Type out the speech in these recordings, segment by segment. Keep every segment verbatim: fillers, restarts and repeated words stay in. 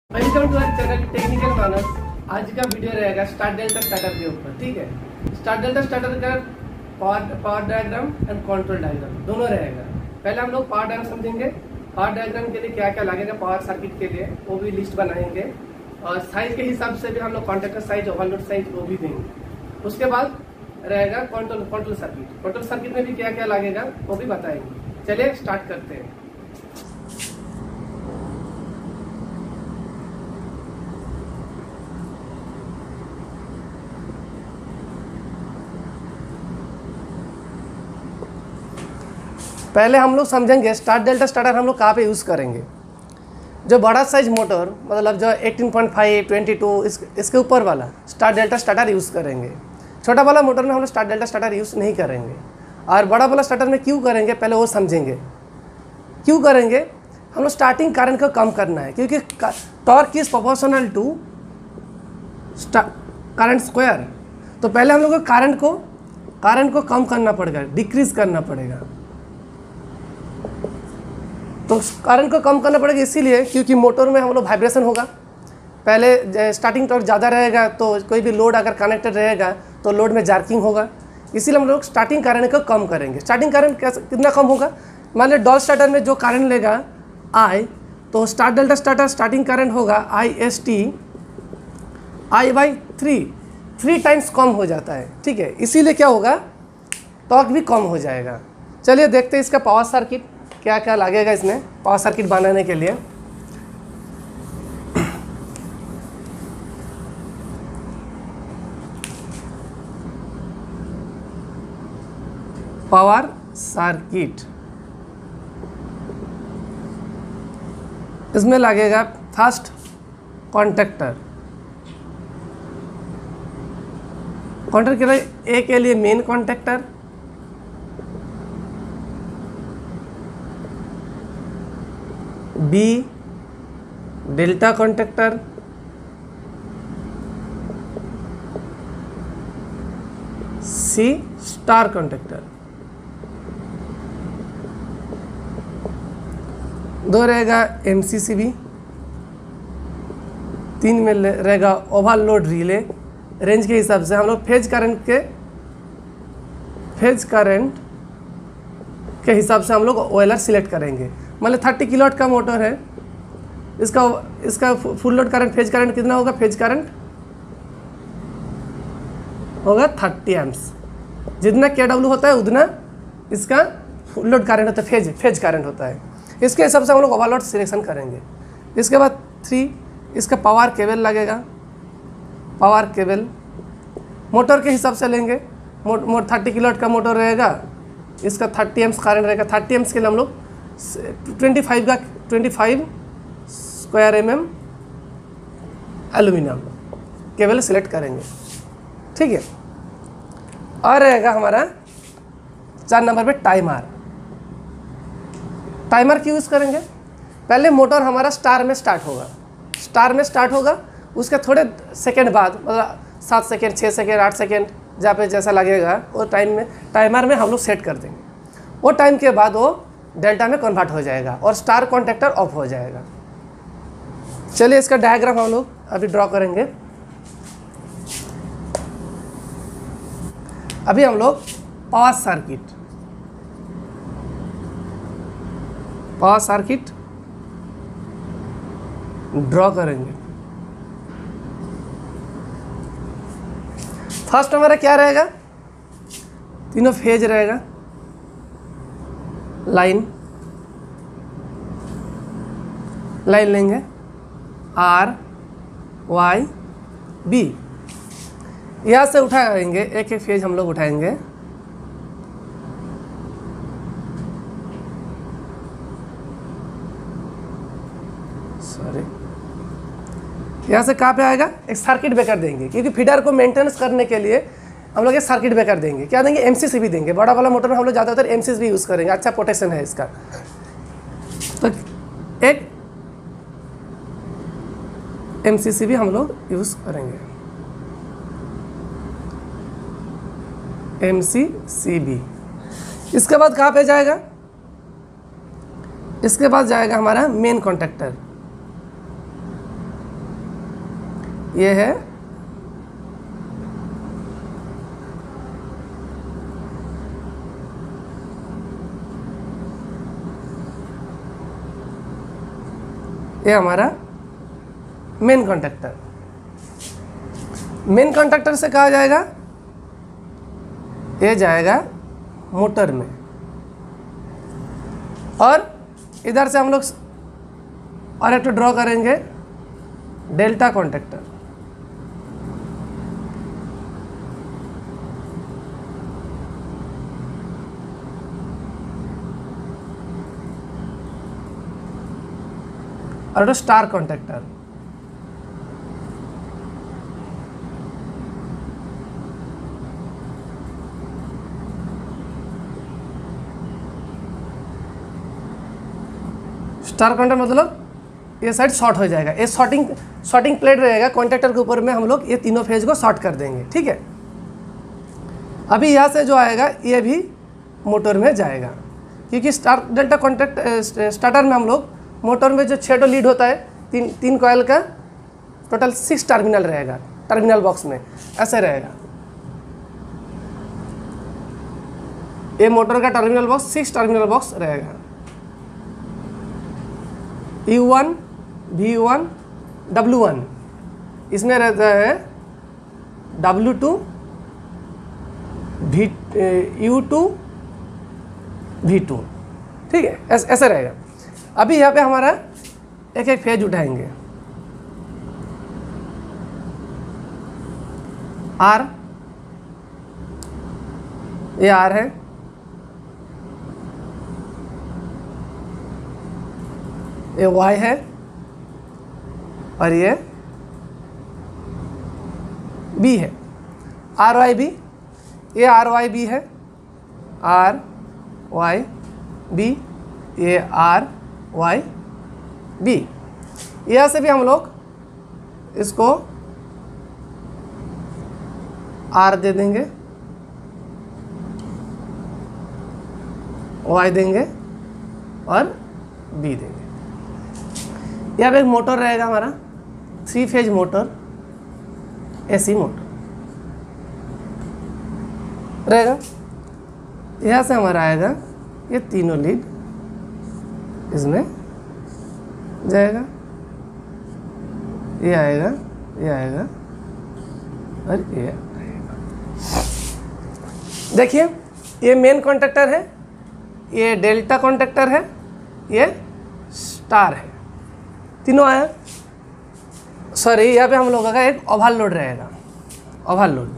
Welcome to our channel technical Manas. आज का video रहेगा स्टार डेल्टा स्टार्टर के ऊपर। ठीक है, स्टार डेल्टा स्टार्टर का power power diagram and control diagram दोनों रहेगा। पहले हम लोग पावर डायग्राम समझेंगे। पावर डायग्राम के लिए क्या क्या लगेगा पावर सर्किट के लिए वो भी लिस्ट बनाएंगे, और साइज के हिसाब से भी हम लोग कॉन्टेक्टर साइज ओवरलोड साइज वो भी देंगे। उसके बाद रहेगा control control circuit. Control circuit में भी क्या क्या लगेगा वो भी बताएंगे। चलिए स्टार्ट करते हैं। पहले हम लोग समझेंगे स्टार डेल्टा स्टार्टर हम लोग कहाँ पे यूज़ करेंगे। जो बड़ा साइज मोटर मतलब जो अठारह पॉइंट फाइव, बाईस इस इसके ऊपर वाला स्टार डेल्टा स्टार्टर यूज़ करेंगे। छोटा वाला मोटर में हम लोग स्टार डेल्टा स्टार्टर यूज़ नहीं करेंगे। और बड़ा वाला स्टार्टर में क्यों करेंगे पहले वो समझेंगे। क्यों करेंगे, हम लोग स्टार्टिंग करंट को कम करना है, क्योंकि torque is proportional to current square. तो पहले हम लोग को करंट को करंट को कम करना पड़ेगा, डिक्रीज करना पड़ेगा। तो करंट को कम करना पड़ेगा इसीलिए क्योंकि मोटर में हम लोग वाइब्रेशन होगा। पहले स्टार्टिंग टॉर्क ज़्यादा रहेगा तो कोई भी लोड अगर कनेक्टेड रहेगा तो लोड में जार्किंग होगा। इसीलिए हम लोग स्टार्टिंग करंट को कम करेंगे। स्टार्टिंग करंट कितना कम होगा, मान लीजिए डॉल स्टार्टर में जो करंट लेगा आई, तो star delta starter starting current होगा I S T I by three three times कम हो जाता है। ठीक है, इसीलिए क्या होगा, टॉर्क भी कम हो जाएगा। चलिए देखते हैं इसका पावर सर्किट क्या क्या लगेगा इसमें पावर सर्किट बनाने के लिए। पावर सर्किट इसमें लगेगा फर्स्ट कॉन्टेक्टर। कॉन्टेक्टर के लिए ए के लिए main contactor, B delta contactor, C star contactor. दो रहेगा एम सी सी बी, तीन में रहेगा ओवरलोड रिले। रेंज के हिसाब से हम लोग फेज करंट के फेज करंट के हिसाब से हम लोग ओएलआर सिलेक्ट करेंगे। मतलब तीस किलोवाट का मोटर है, इसका इसका full load current phase current कितना होगा, फेज करंट होगा तीस एम्प्स। जितना के डब्ल्यू होता है उतना इसका फुल लोड करंट होता है, फेज फेज करंट होता है। इसके हिसाब से हम लोग ओवरलोड सिलेक्शन करेंगे। इसके बाद थ्री इसका पावर केबल लगेगा। पावर केबल मोटर के हिसाब से लेंगे। मोट मोट थर्टी किलोवाट का मोटर रहेगा, इसका थर्टी एम्प्स करंट रहेगा। थर्टी एम्प्स के लिए हम लोग ट्वेंटी फाइव का twenty five square M M aluminium cable select करेंगे। ठीक है, और रहेगा हमारा चार नंबर पे टाइमर। टाइमर क्यों यूज़ करेंगे, पहले मोटर हमारा स्टार में स्टार्ट होगा। स्टार में स्टार्ट होगा, उसके थोड़े सेकंड बाद मतलब सात सेकंड, छः सेकंड, आठ सेकंड जहाँ पे जैसा लगेगा वो टाइम में टाइमर में हम लोग सेट कर देंगे। वो टाइम के बाद वो डेल्टा में कन्वर्ट हो जाएगा और स्टार कॉन्टेक्टर ऑफ हो जाएगा। चलिए इसका डायग्राम हम लोग अभी ड्रॉ करेंगे। अभी हम लोग power circuit power circuit draw करेंगे। फर्स्ट हमारा क्या रहेगा, तीनों फेज रहेगा। लाइन लाइन लेंगे आर वाई बी, यहाँ से उठाएंगे एक एक फेज हम लोग उठाएंगे। सॉरी, यहाँ से कहाँ पे आएगा, एक सर्किट ब्रेकर देंगे, क्योंकि फीडर को मेंटेनेंस करने के लिए हम लोग एक सर्किट ब्रेकर देंगे। क्या देंगे, एमसीसी भी देंगे। बड़ा वाला मोटर में हम लोग ज़्यादातर एमसीसी भी यूज़ करेंगे, अच्छा प्रोटेक्शन है इसका। तो एक एमसीसी भी हम लोग यूज़ करेंगे, एमसीसी भी। इसके बाद कहाँ पे जाएगा, इसके बाद जाएगा हमारा मेन कॉन्टेक्टर। ये है ये हमारा मेन कॉन्टैक्टर। मेन कॉन्टैक्टर से कहा जाएगा, ये जाएगा मोटर में, और इधर से हम लोग और एक तो ड्रॉ करेंगे डेल्टा कॉन्टैक्टर। और स्टार कॉन्टैक्टर। स्टार कॉन्टैक्टर मतलब ये साइड शॉर्ट हो जाएगा, ये शॉर्टिंग शॉर्टिंग प्लेट रहेगा कॉन्टैक्टर के ऊपर में, हम लोग ये तीनों फेज को शॉर्ट कर देंगे। ठीक है, अभी यहाँ से जो आएगा ये भी मोटर में जाएगा, क्योंकि स्टार डेल्टा कॉन्टैक्ट स्टार्टर में हम लोग मोटर में जो छः लीड होता है, तीन तीन कॉयल का टोटल सिक्स टर्मिनल रहेगा, टर्मिनल बॉक्स में ऐसे रहेगा। ये मोटर का terminal box six terminal box रहेगा, U one, V one, W one, इसमें रहता है W two, V U two, V two. ठीक है, ऐसे ऐसे रहेगा। अभी यहाँ पे हमारा एक एक फेज उठाएंगे। आर, ये आर है, ये वाई है, और ये बी है, आर वाई बी। ये आर वाई बी है, आर वाई बी, ये आर वाई बी। यहाँ से भी हम लोग इसको आर दे देंगे, वाई देंगे और बी देंगे। यहाँ पे एक मोटर रहेगा हमारा, three phase motor, AC motor रहेगा। यहाँ से हमारा आएगा ये तीनों लीड इसमें जाएगा, ये आएगा, ये आएगा और ये आएगा। देखिए, ये मेन कॉन्टैक्टर है, ये डेल्टा कॉन्टैक्टर है, ये स्टार है, तीनों आया। सॉरी, यहाँ पे हम लोगों का एक ओवरलोड रहेगा, ओवरलोड।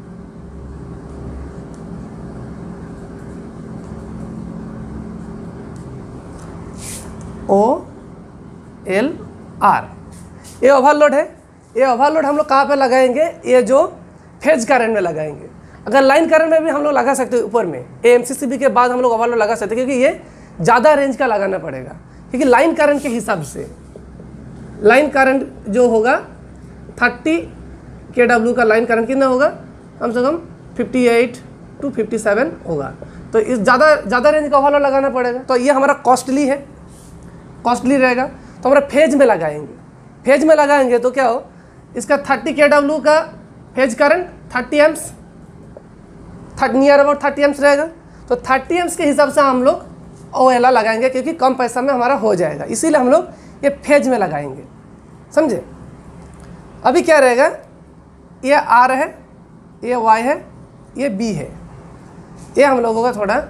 ओ एल आर, ये ओवरलोड है। ये ओवरलोड हम लोग कहाँ पे लगाएंगे? ये जो फेज करंट में लगाएंगे। अगर लाइन करंट में भी हम लोग लगा सकते हैं ऊपर में, A M C C B के बाद हम लोग ओवरलोड लगा सकते हैं, क्योंकि ये ज़्यादा रेंज का लगाना पड़ेगा। क्योंकि लाइन करंट के हिसाब से लाइन करंट जो होगा थर्टी के डब्ल्यू का लाइन करंट कितना होगा? कम से कम fifty eight to fifty seven होगा। तो इस ज़्यादा ज़्यादा रेंज का ओवरलोड लगाना पड़ेगा। तो ये हमारा कॉस्टली है, कॉस्टली रहेगा। तो हमारा फेज में लगाएंगे, फेज में लगाएंगे तो क्या हो, इसका थर्टी के डब्ल्यू का phase current thirty amps, near about thirty amps रहेगा। तो थर्टी एम्स के हिसाब से हम लोग ओ एल आर लगाएंगे, क्योंकि कम पैसा में हमारा हो जाएगा, इसीलिए हम लोग ये फेज में लगाएंगे, समझे। अभी क्या रहेगा, ये आर है, ये वाई है, ये बी है। ये हम लोगों का थोड़ा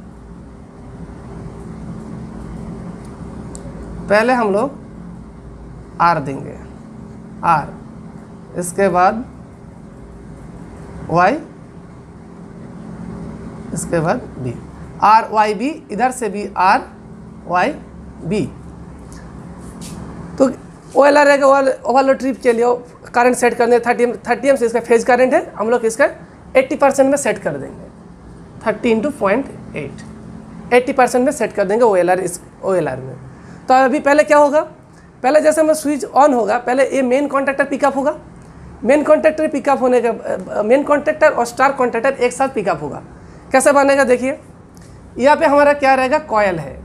पहले हम लोग आर देंगे, आर, इसके बाद वाई, इसके बाद बी, आर वाई बी, इधर से भी आर वाई बी। तो ओ एल आर रहेगा, ओवरलोड ट्रिप के लिए करंट सेट करने थर्टी थर्टी एम से इसका फेज करंट है, हम लोग इसका एट्टी परसेंट में सेट कर देंगे, thirty into point eight eighty percent में सेट कर देंगे ओ एल आर, इस ओ एल आर में। तो अभी पहले क्या होगा, पहले जैसे हमें स्विच ऑन होगा, पहले ये मेन कॉन्टैक्टर पिकअप होगा। मेन कॉन्टैक्टर पिकअप होने का, मेन कॉन्टैक्टर और स्टार कॉन्टैक्टर एक साथ पिकअप होगा। कैसे बनेगा देखिए, यहाँ पे हमारा क्या रहेगा, कॉयल है,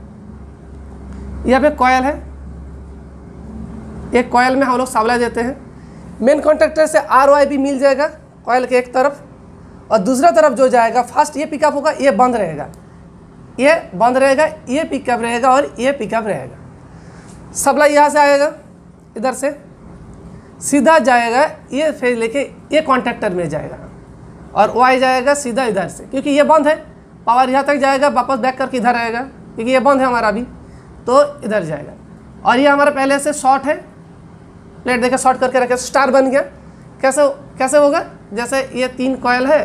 यहाँ पे कॉयल है, एक कॉयल में हम लोग सप्लाई देते हैं। मेन कॉन्टैक्टर से आर वाई बी मिल जाएगा कॉयल के एक तरफ, और दूसरा तरफ जो जाएगा फर्स्ट ये पिकअप होगा, ये बंद रहेगा, ये बंद रहेगा, ये पिकअप रहेगा और ये पिकअप रहेगा। सप्लाई यहाँ से आएगा, इधर से सीधा जाएगा, ये फेज लेके ये कॉन्टैक्टर में जाएगा, और वाई जाएगा सीधा इधर से, क्योंकि ये बंद है, पावर यहाँ तक जाएगा, वापस बैक करके इधर आएगा, क्योंकि ये बंद है हमारा अभी, तो इधर जाएगा। और ये हमारा पहले से शॉर्ट है, प्लेट देखे शॉर्ट करके रखे, स्टार बन गया। कैसे कैसे होगा, जैसे ये तीन कॉयल है,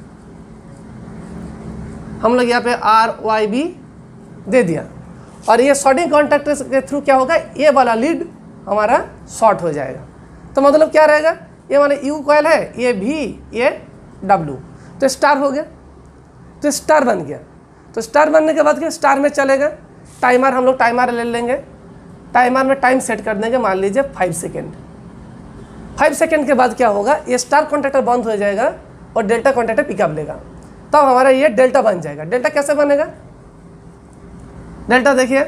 हम लोग यहाँ पे आर वाई बी दे दिया, और ये शॉर्टिंग कॉन्टैक्टर के थ्रू क्या होगा, ये वाला लीड हमारा शॉर्ट हो जाएगा। तो मतलब क्या रहेगा, ये वाला यू कॉयल है, ये भी, ये डब्लू, तो स्टार हो गया, तो स्टार बन गया। तो स्टार बनने के बाद क्या, स्टार में चलेगा। टाइमर हम लोग टाइमर ले लेंगे, टाइमर में टाइम सेट कर देंगे, मान लीजिए फाइव सेकेंड। फाइव सेकेंड के बाद क्या होगा, ये स्टार कॉन्टैक्टर बंद हो जाएगा और डेल्टा कॉन्टैक्टर पिकअप लेगा, तब तो हमारा ये डेल्टा बन जाएगा। डेल्टा कैसे बनेगा, डेल्टा देखिए,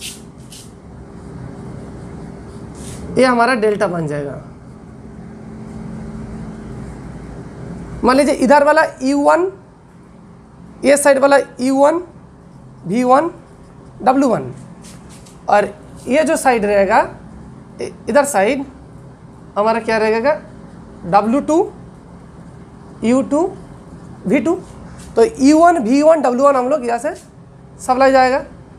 ये हमारा डेल्टा बन जाएगा। मान लीजिए इधर वाला यू वन, ये साइड वाला U one, V one, W one, और ये जो साइड रहेगा इधर साइड हमारा क्या रहेगा, W two, U two, V two. तो U one, V one, W one हम लोग यहाँ से सप्लाई जाएगा,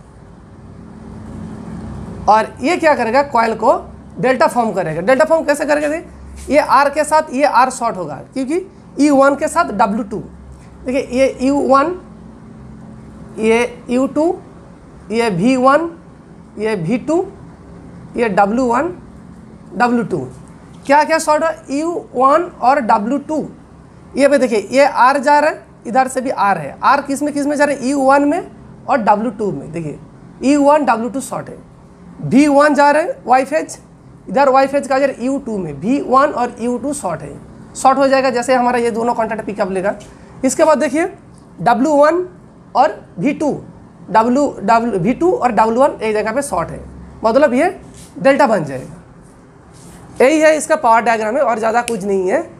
और ये क्या करेगा, कॉयल को डेल्टा फॉर्म करेगा। डेल्टा फॉर्म कैसे करेगा, देखिए ये आर के साथ ये आर शॉर्ट होगा, क्योंकि यू वन के साथ डब्ल्यू टू, देखिए ये यू वन, ये यू टू, ये वी वन, ये वी टू, ये डब्ल्यू वन, डब्ल्यू टू, क्या क्या शॉर्ट है, यू वन और डब्ल्यू टू। ये पे देखिए ये आर जा रहा है, इधर से भी आर है, आर किस में किस में जा रहा है, यू वन में और डब्ल्यू टू में। देखिए U one W two short है, वी वन जा रहे हैं वाई फेज, इधर वाई फेज का जा रहा है यू टू में, वी वन और यू टू शॉर्ट है, शॉर्ट हो जाएगा जैसे हमारा ये दोनों कॉन्टैक्ट पिकअप लेगा। इसके बाद देखिए डब्ल्यू वन और V two, W W V two और डब्ल्यू वन एक जगह पे शॉर्ट है, मतलब ये डेल्टा बन जाएगा। यही है इसका पावर डायग्राम है, और ज़्यादा कुछ नहीं है।